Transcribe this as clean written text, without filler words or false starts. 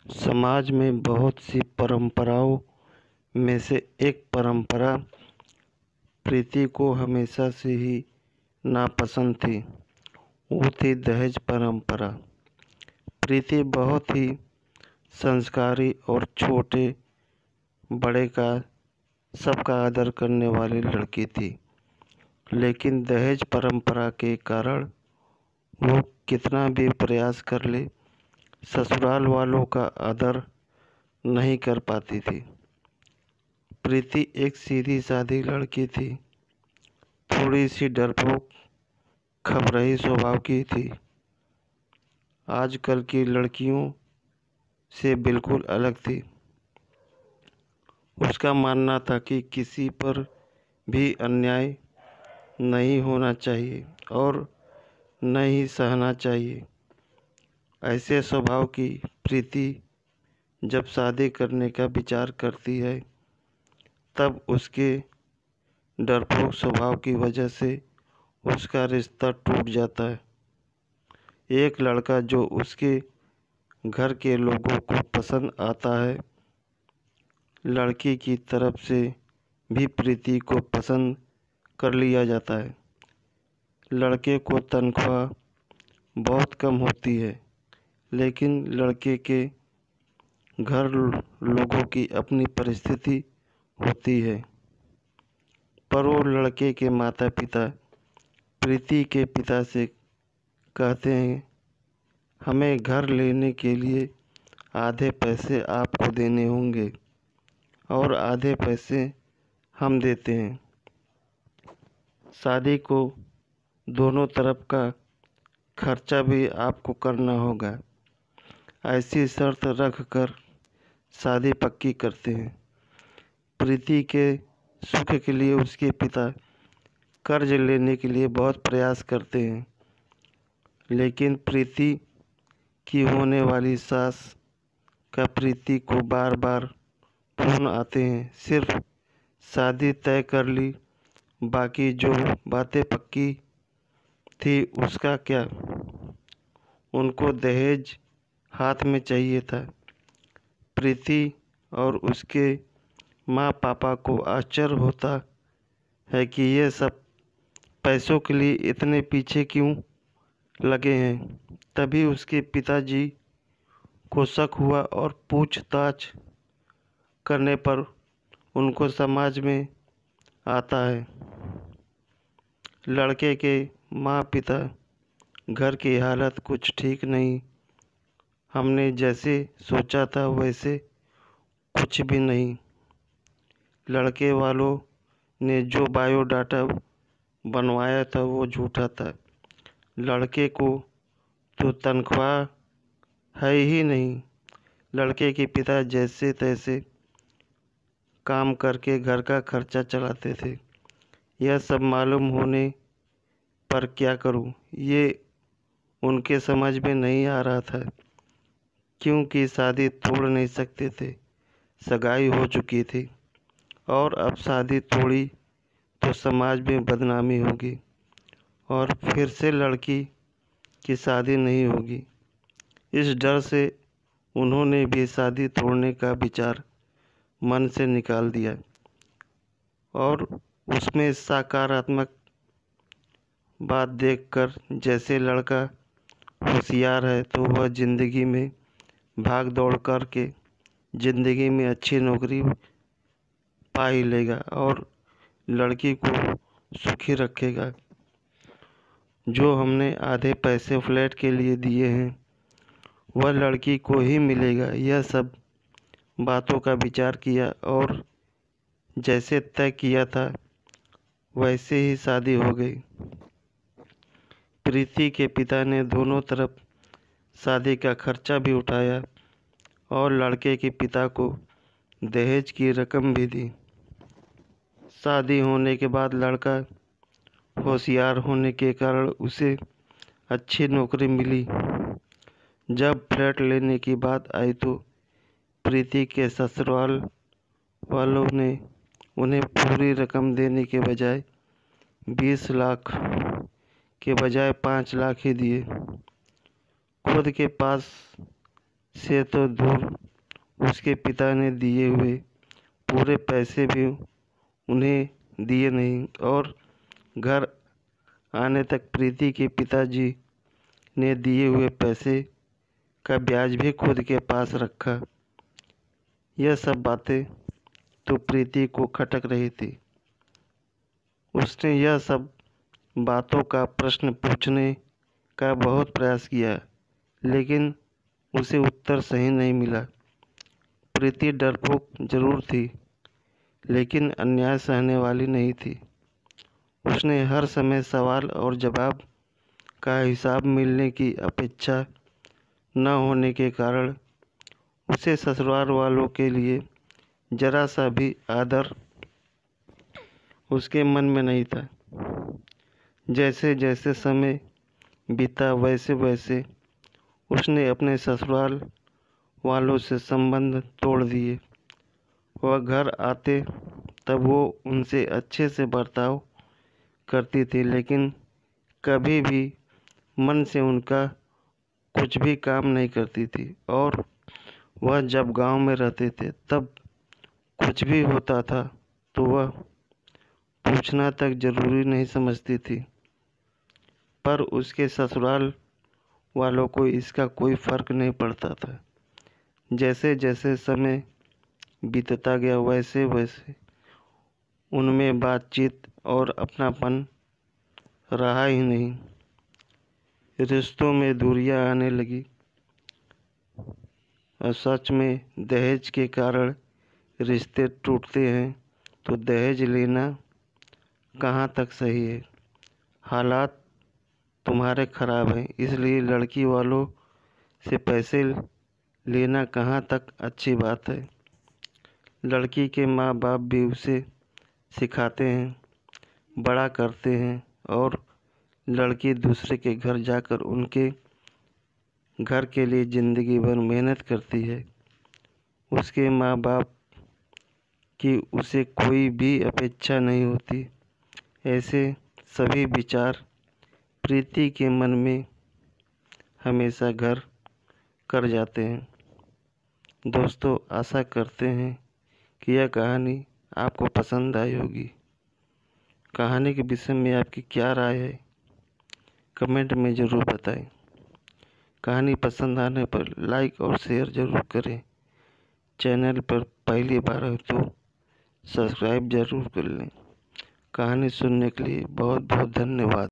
समाज में बहुत सी परंपराओं में से एक परंपरा प्रीति को हमेशा से ही नापसंद थी। वो थी दहेज परंपरा। प्रीति बहुत ही संस्कारी और छोटे बड़े का सबका आदर करने वाली लड़की थी, लेकिन दहेज परंपरा के कारण वो कितना भी प्रयास कर ले, ससुराल वालों का आदर नहीं कर पाती थी। प्रीति एक सीधी सादी लड़की थी, थोड़ी सी डरपोक खबरही स्वभाव की थी। आजकल की लड़कियों से बिल्कुल अलग थी। उसका मानना था कि किसी पर भी अन्याय नहीं होना चाहिए और न ही सहना चाहिए। ऐसे स्वभाव की प्रीति जब शादी करने का विचार करती है, तब उसके डरपोक स्वभाव की वजह से उसका रिश्ता टूट जाता है। एक लड़का जो उसके घर के लोगों को पसंद आता है, लड़की की तरफ से भी प्रीति को पसंद कर लिया जाता है। लड़के को तनख्वाह बहुत कम होती है, लेकिन लड़के के घर लोगों की अपनी परिस्थिति होती है। पर वो लड़के के माता पिता प्रीति के पिता से कहते हैं, हमें घर लेने के लिए आधे पैसे आपको देने होंगे और आधे पैसे हम देते हैं। शादी को दोनों तरफ का खर्चा भी आपको करना होगा। ऐसी शर्त रख कर शादी पक्की करते हैं। प्रीति के सुख के लिए उसके पिता कर्ज लेने के लिए बहुत प्रयास करते हैं, लेकिन प्रीति की होने वाली सास का प्रीति को बार बार फोन आते हैं। सिर्फ शादी तय कर ली, बाकी जो बातें पक्की थी उसका क्या। उनको दहेज हाथ में चाहिए था। प्रीति और उसके माँ पापा को आश्चर्य होता है कि ये सब पैसों के लिए इतने पीछे क्यों लगे हैं। तभी उसके पिताजी को शक हुआ और पूछताछ करने पर उनको समझ में आता है लड़के के माँ पिता घर की हालत कुछ ठीक नहीं। हमने जैसे सोचा था वैसे कुछ भी नहीं। लड़के वालों ने जो बायोडाटा बनवाया था वो झूठा था। लड़के को तो तनख्वाह है ही नहीं। लड़के के पिता जैसे तैसे काम करके घर का खर्चा चलाते थे। यह सब मालूम होने पर क्या करूं, ये उनके समझ में नहीं आ रहा था, क्योंकि शादी तोड़ नहीं सकते थे। सगाई हो चुकी थी और अब शादी तोड़ी तो समाज में बदनामी होगी और फिर से लड़की की शादी नहीं होगी। इस डर से उन्होंने भी शादी तोड़ने का विचार मन से निकाल दिया और उसमें सकारात्मक बात देखकर, जैसे लड़का होशियार है तो वह ज़िंदगी में भाग दौड़ करके ज़िंदगी में अच्छी नौकरी पा ही लेगा और लड़की को सुखी रखेगा। जो हमने आधे पैसे फ्लैट के लिए दिए हैं वह लड़की को ही मिलेगा। यह सब बातों का विचार किया और जैसे तय किया था वैसे ही शादी हो गई। प्रीति के पिता ने दोनों तरफ शादी का खर्चा भी उठाया और लड़के के पिता को दहेज की रकम भी दी। शादी होने के बाद लड़का होशियार होने के कारण उसे अच्छी नौकरी मिली। जब फ्लैट लेने की बात आई तो प्रीति के ससुराल वालों ने उन्हें पूरी रकम देने के बजाय 20 लाख के बजाय 5 लाख ही दिए। खुद के पास से तो दूर उसके पिता ने दिए हुए पूरे पैसे भी उन्हें दिए नहीं और घर आने तक प्रीति के पिताजी ने दिए हुए पैसे का ब्याज भी खुद के पास रखा। यह सब बातें तो प्रीति को खटक रही थी। उसने यह सब बातों का प्रश्न पूछने का बहुत प्रयास किया, लेकिन उसे उत्तर सही नहीं मिला। प्रीति डरपोक जरूर थी, लेकिन अन्याय सहने वाली नहीं थी। उसने हर समय सवाल और जवाब का हिसाब मिलने की अपेक्षा न होने के कारण उसे ससुराल वालों के लिए जरा सा भी आदर उसके मन में नहीं था। जैसे जैसे समय बीता वैसे वैसे उसने अपने ससुराल वालों से संबंध तोड़ दिए। वह घर आते तब वो उनसे अच्छे से बर्ताव करती थी, लेकिन कभी भी मन से उनका कुछ भी काम नहीं करती थी। और वह जब गांव में रहते थे तब कुछ भी होता था तो वह पूछना तक जरूरी नहीं समझती थी, पर उसके ससुराल वालों को इसका कोई फर्क नहीं पड़ता था। जैसे जैसे समय बीतता गया वैसे वैसे उनमें बातचीत और अपनापन रहा ही नहीं। रिश्तों में दूरियां आने लगी। और सच में दहेज के कारण रिश्ते टूटते हैं तो दहेज लेना कहाँ तक सही है। हालात तुम्हारे ख़राब हैं, इसलिए लड़की वालों से पैसे लेना कहाँ तक अच्छी बात है। लड़की के माँ बाप भी उसे सिखाते हैं, बड़ा करते हैं और लड़की दूसरे के घर जाकर उनके घर के लिए ज़िंदगी भर मेहनत करती है। उसके माँ बाप की उसे कोई भी अपेक्षा नहीं होती। ऐसे सभी विचार प्रीति के मन में हमेशा घर कर जाते हैं। दोस्तों, आशा करते हैं कि यह कहानी आपको पसंद आई होगी। कहानी के विषय में आपकी क्या राय है, कमेंट में ज़रूर बताएं। कहानी पसंद आने पर लाइक और शेयर ज़रूर करें। चैनल पर पहली बार हो तो सब्सक्राइब ज़रूर कर लें। कहानी सुनने के लिए बहुत बहुत धन्यवाद।